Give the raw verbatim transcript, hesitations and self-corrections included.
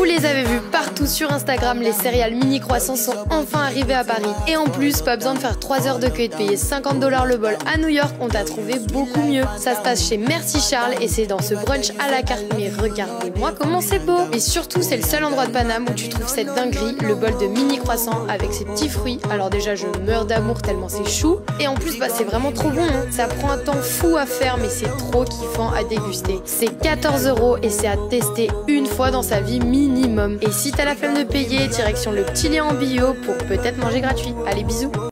Vous les avez vus partout sur Instagram, les céréales mini croissants sont enfin arrivées à Paris. Et en plus, pas besoin de faire trois heures de queue et de payer cinquante dollars le bol à New York, on t'a trouvé beaucoup mieux. Ça se passe chez Merci Charles et c'est dans ce brunch à la carte. Mais regardez-moi comment c'est beau. Et surtout, c'est le seul endroit de Paname où tu trouves cette dinguerie, le bol de mini croissant avec ses petits fruits. Alors déjà, je meurs d'amour tellement c'est chou. Et en plus, bah c'est vraiment trop bon, hein. Ça prend un temps fou à faire, mais c'est trop kiffant à déguster. C'est quatorze euros et c'est à tester une fois dans sa vie minimum. Et si t'as la flemme de payer, direction le petit lien en bio pour peut-être manger gratuit. Allez, bisous.